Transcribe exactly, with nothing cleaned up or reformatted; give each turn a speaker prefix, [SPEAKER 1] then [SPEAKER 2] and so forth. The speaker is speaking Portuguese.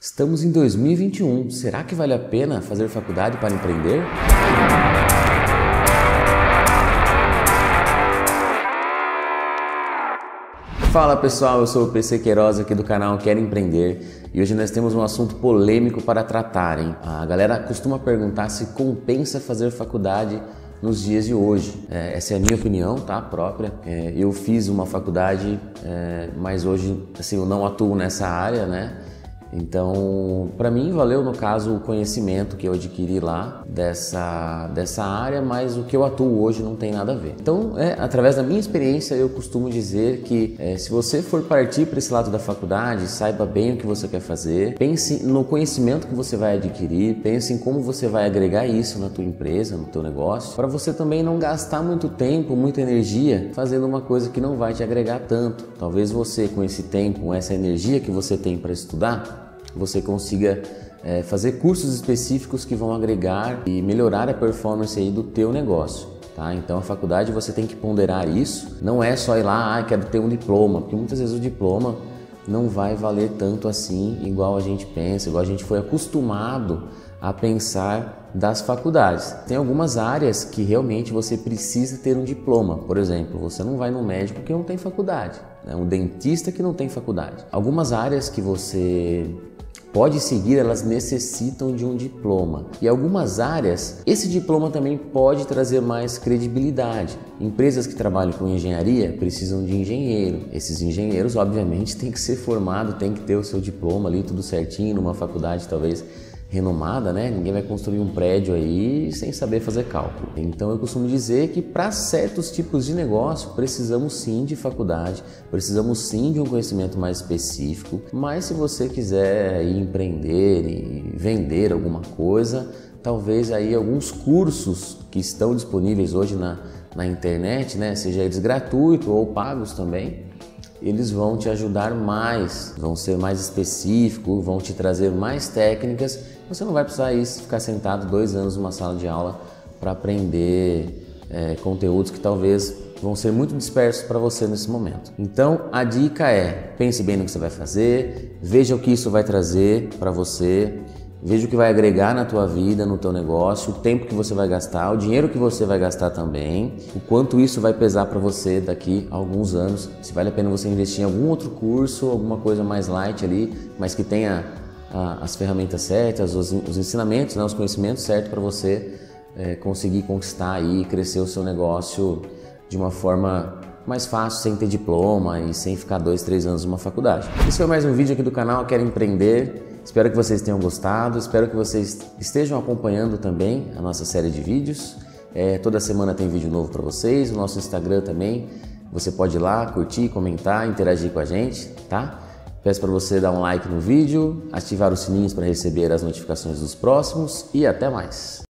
[SPEAKER 1] Estamos em dois mil e vinte e um. Será que vale a pena fazer faculdade para empreender? Fala pessoal, eu sou o P C Queiroz aqui do canal Quero Empreender e hoje nós temos um assunto polêmico para tratar, hein? A galera costuma perguntar se compensa fazer faculdade nos dias de hoje. É, essa é a minha opinião, tá? Própria. É, eu fiz uma faculdade, é, mas hoje assim, eu não atuo nessa área, né? Então, para mim valeu no caso o conhecimento que eu adquiri lá dessa, dessa área, mas o que eu atuo hoje não tem nada a ver. Então, é, através da minha experiência, eu costumo dizer que é, se você for partir para esse lado da faculdade, saiba bem o que você quer fazer, pense no conhecimento que você vai adquirir, pense em como você vai agregar isso na tua empresa, no teu negócio, para você também não gastar muito tempo, muita energia fazendo uma coisa que não vai te agregar tanto. Talvez você, com esse tempo, com essa energia que você tem para estudar, você consiga é, fazer cursos específicos que vão agregar e melhorar a performance aí do teu negócio, tá? Então a faculdade você tem que ponderar isso, não é só ir lá, ah, quero ter um diploma, porque muitas vezes o diploma não vai valer tanto assim, igual a gente pensa, igual a gente foi acostumado a pensar das faculdades. Tem algumas áreas que realmente você precisa ter um diploma. Por exemplo, você não vai no médico que não tem faculdade, né? Um dentista que não tem faculdade. Algumas áreas que você pode seguir, elas necessitam de um diploma. E algumas áreas, esse diploma também pode trazer mais credibilidade. Empresas que trabalham com engenharia precisam de engenheiro. Esses engenheiros, obviamente, têm que ser formados, têm que ter o seu diploma ali, tudo certinho, numa faculdade talvez renomada, né? Ninguém vai construir um prédio aí sem saber fazer cálculo. Então eu costumo dizer que para certos tipos de negócio precisamos sim de faculdade, precisamos sim de um conhecimento mais específico, mas se você quiser ir empreender e vender alguma coisa, talvez aí alguns cursos que estão disponíveis hoje na, na internet, né? Seja eles gratuitos ou pagos também, eles vão te ajudar mais, vão ser mais específicos, vão te trazer mais técnicas. Você não vai precisar ir, ficar sentado dois anos numa sala de aula para aprender é, conteúdos que talvez vão ser muito dispersos para você nesse momento. Então a dica é, pense bem no que você vai fazer, veja o que isso vai trazer para você, veja o que vai agregar na tua vida, no teu negócio, o tempo que você vai gastar, o dinheiro que você vai gastar também, o quanto isso vai pesar para você daqui a alguns anos, se vale a pena você investir em algum outro curso, alguma coisa mais light ali, mas que tenha a, as ferramentas certas, os, os ensinamentos, né, os conhecimentos certos para você é, conseguir conquistar e crescer o seu negócio de uma forma mais fácil, sem ter diploma e sem ficar dois, três anos numa faculdade. Esse foi mais um vídeo aqui do canal Quero Empreender. Espero que vocês tenham gostado, espero que vocês estejam acompanhando também a nossa série de vídeos. É, toda semana tem vídeo novo para vocês, o nosso Instagram também. Você pode ir lá, curtir, comentar, interagir com a gente, tá? Peço para você dar um like no vídeo, ativar os sininhos para receber as notificações dos próximos e até mais!